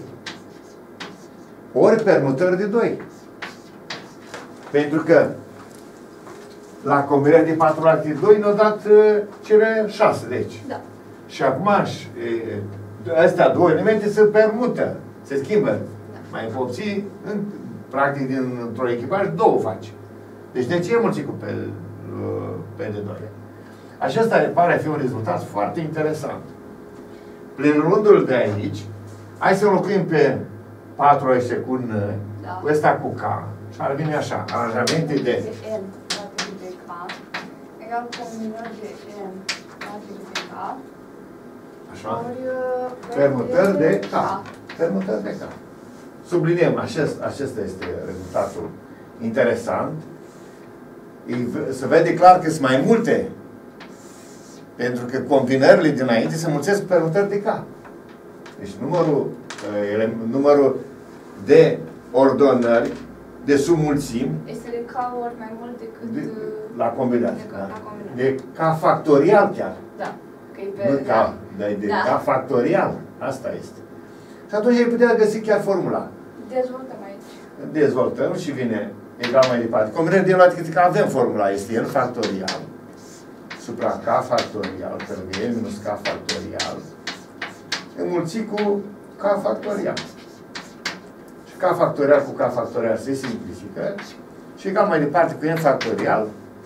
ori permutări de 2. Pentru că la combinări de 4 luate câte 2 ne-au dat cele 6 de aici. Da. Și acum astea două elemente se permută, se schimbă. Mai obții, practic, dintr-o echipaj, două faci. Deci de ce e mulțit cu P de 2? Acesta pare a fi un rezultat foarte interesant. Prin rândul de aici, hai să înlocuim pe 4 ăștia cu N, cu ăsta cu K, și ar veni așa, aranjamente de N față de K, egal combinări de N față de K, așa, ori permutări de K. Permutări de K. Subliniem, acesta este rezultatul interesant. Se vede clar că sunt mai multe, pentru că combinările dinainte se mulțesc cu permutări de K. Deci numărul de ordonări, de submulțimi, este de K ori mai mult decât la combinat. De K factorial chiar. Da. Nu K, dar de K factorial. Asta este. Și atunci ai putea găsi chiar formula. Dezvoltăm aici. Dezvoltăm și vine egal mai departe. Combinări de luat că avem formula, este N factorial supra K factorial, că e minus K factorial, înmulțit cu K factorial. Și K factorial cu K factorial se simplifică și egal mai departe cu N factorial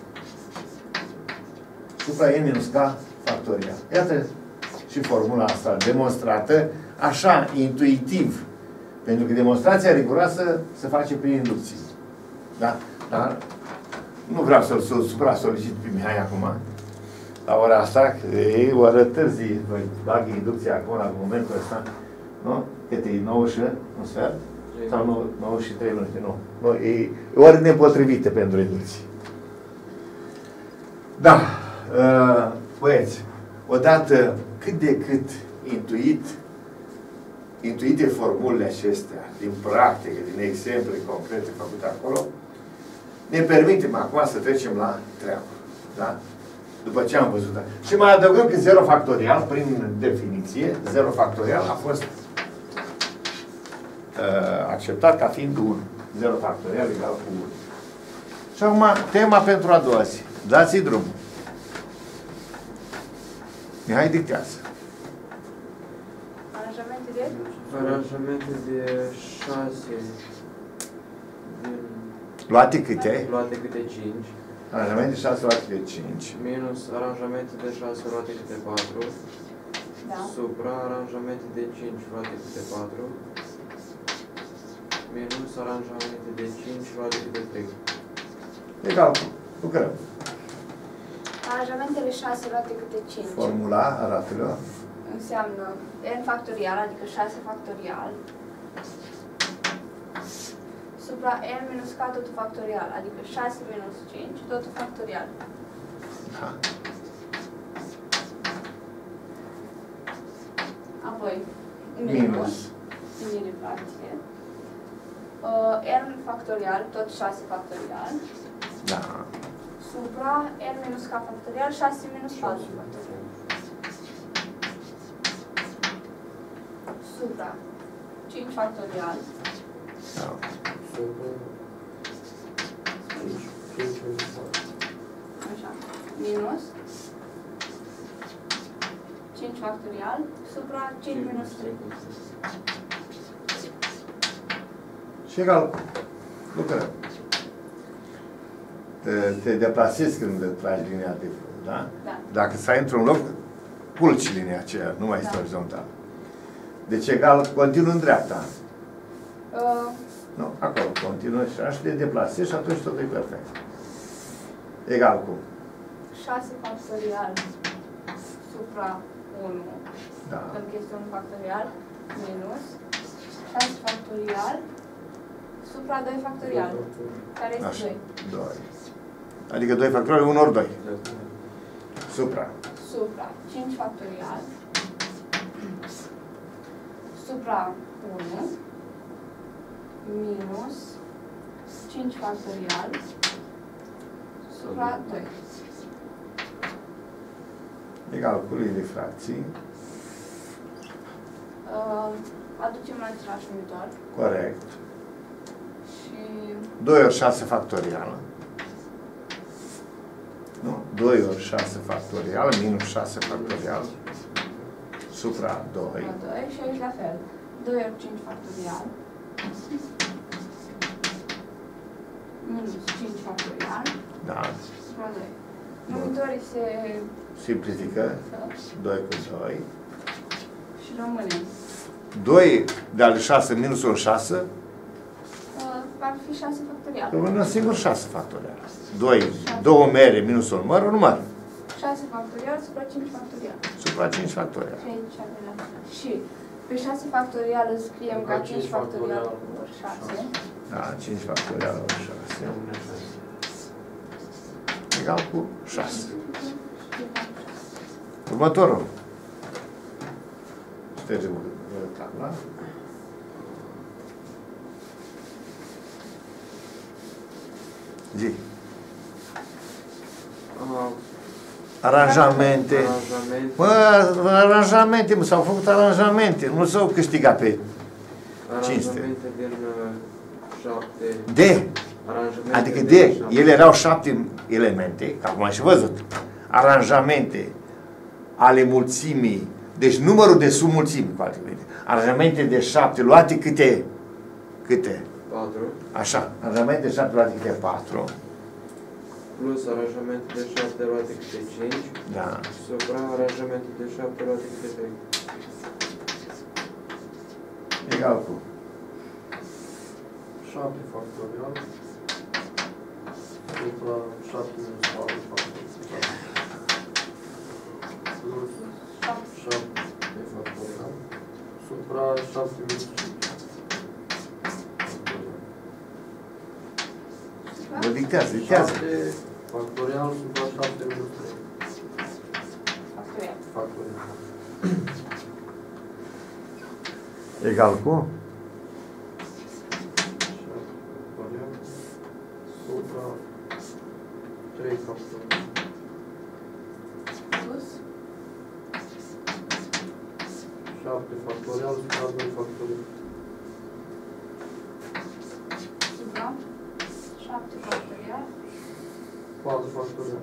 supra N minus K factorial. Iată și formula asta demonstrată așa, intuitiv. Pentru că demonstrația riguroasă se face prin inducție. Da? Dar nu vreau să-l supra-solicit pe Mihai acum, la ora asta, că e o oră târzie, voi bag inducția acum, la momentul ăsta, nu? Cât e 9 și un sfert? Sau 9 și 3 minute, nu. E ori nepotrivită pentru inducție. Da, băieți, odată cât de cât intuite formulele acestea, din practică, din exemple concrete făcute acolo, ne permitem acum să trecem la treabă. Da? După ce am văzut. Și mai adăugăm că 0 factorial, prin definiție, 0 factorial a fost acceptat ca fiind 1. 0 factorial egal cu 1. Și acum, tema pentru a doua zi. Dați-i drumul. Mihai dictează. Aranjamente de 6 luate câte? Luate câte 5. Aranjamente de 6 luate câte 5. Minus aranjamente de 6 luate câte 4. Da. Supra aranjamente de 5 luate câte 4. Minus aranjamente de 5 luate câte 3. Egal. Lucrăm. Aranjamentele 6 luate câte 5. Formula, arată-le. Înseamnă n factorial, adică 6 factorial, supra n minus k totul factorial, adică 6 minus 5 totul factorial. Da. Apoi, Minus. Linie de fracție. N factorial, tot 6 factorial. Da. Supra n minus k factorial, 6 minus 4 factorial. Supra 5 factorial. Da. Așa. Minus 5 factorial. Supra 5 minus 3. Și egal. Lucrăm. Te deplasezi când tragi linia de front, da? Da. Dacă stai într-un loc, culci linia aceea, nu mai este orizontal. Deci egal, continuă în dreapta. Nu, acolo, continuă și așa, te deplasezi și atunci totul e perfect. Egal cu 6 factorial supra 1, da. pentru că este 1 factorial, minus 6 factorial supra 2 factorial, care este Așa, 2. 2. Adică 2 factorial, 1 ori 2. Supra. Supra 5 factorial supra 1 minus 5 factorial supra 2. Egal cu linii de fracții. Aducem la același numitor. Corect. Și 2 ori 6 factorial. Nu? 2 ori 6 factorial minus 6 factorial. supra 2. La 2 și aici la fel. 2 ori 5 factorial. Minus 5 factorial. Da. Supra 2. Numitorii se Simplifică. 2 cu 2. și rămâne. 2 de ale 6 minusul 6. Ar fi 6 factorial. Rămâne un singur 6 factorial. 2 mere minusul număr, un număr. 6 factorial supra 5 factorial. Supra 5 factorial. Și aici avem la fel. Și pe 6 factorial îl scriem ca 5 factorial ori 6. Da, 5 factorial ori 6. Egal cu 6. Următorul. Ștergem tabla. Zi. Aranjamente. Mă, aranjamente, s-au făcut aranjamente, nu s-au câștigat pe cinste. Aranjamente din 7. De. Aranjamente Adică din de, 7. ele erau 7 elemente, că acum ai și văzut, aranjamente ale mulțimii, deci numărul de submulțimi, cu alte cuvinte. Aranjamente de 7 luate câte? 4. Așa, aranjamente de 7 luate câte 4. Plus aranjamente de 7 luate câte 5. Da. Supra aranjamente de 7 luate câte 3. Egal cu 7 factorial supra 7 minus 4 factorial plus 7 factorial supra 7 minus 5 Vă dictează, dictează. 7 factorial supra 7 minus 3 Factorial. factorial Egal cu 3 factorial Plus 7 factorial supra 2 factorial supra 7 factorial. 4 factorial.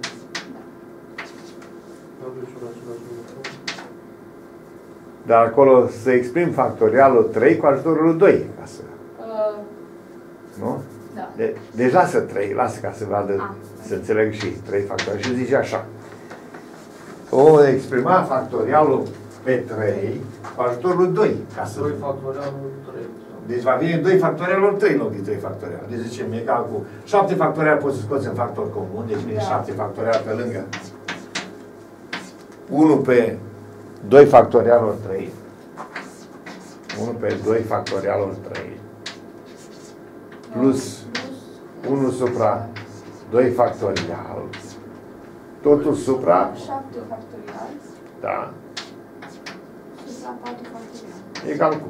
Aduci un același lucru. Dar acolo să exprim factorialul 3 cu ajutorul lui 2. Ca să, nu? Da. Deci lasă 3, lasă ca să vadă, să înțeleg și 3 factorial. Și zice așa. O exprima factorialul pe 3 cu ajutorul lui 2. Ca să 2 factorial 3. Deci va veni 2 factorial ori 3 în loc de 3 factorial. Deci zicem egal cu 7 factorial poți să scoți în factor comun. Deci vine 7 factorial pe lângă 1 pe 2 factorial ori 3. 1 pe 2 factorial ori 3. Plus 1 supra 2 factorial. Totul supra 7 factorial. Da. Supra 4 factorial. Egal cu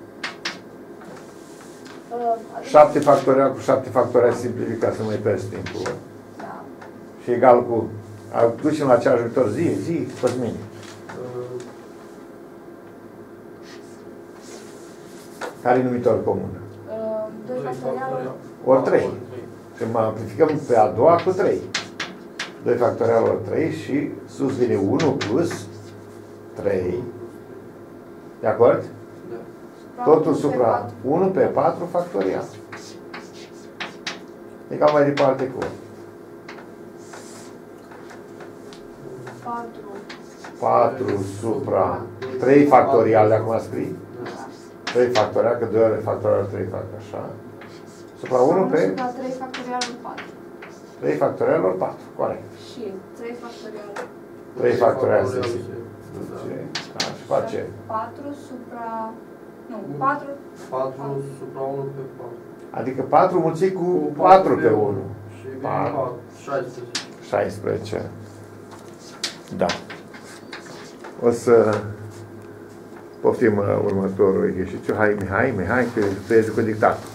7 factorial cu 7 factorial simplificat să mai pierzi timpul. Da. Și egal cu ducem la același viitor zi, Cosmin. Care e numitor comun? 2 factorial. Ori 3. Și mă amplificăm pe a doua cu 3. 2 factorial ori 3 și sus vine 1 plus 3. De acord? Da. Totul supra 1 pe 4 factorial. Egal mai departe cu 4 supra 3 factorial, de acum scrii? 3 factorial, că 2 ori factorial 3 fac așa. Supra 1 pe 3 factorial ori 4. 3 factorial ori 4, corect. Și 3 factorial 3 factorial se se duce. Da, și face 4 supra... Nu, 4... 4 supra 1 pe 4. adică 4 mulțit cu 4 pe 1. Și vine 4. 4. 16. 16. Da. O să poftim următorul exercițiu. Hai, Mihai, că tu ești cu dictatul.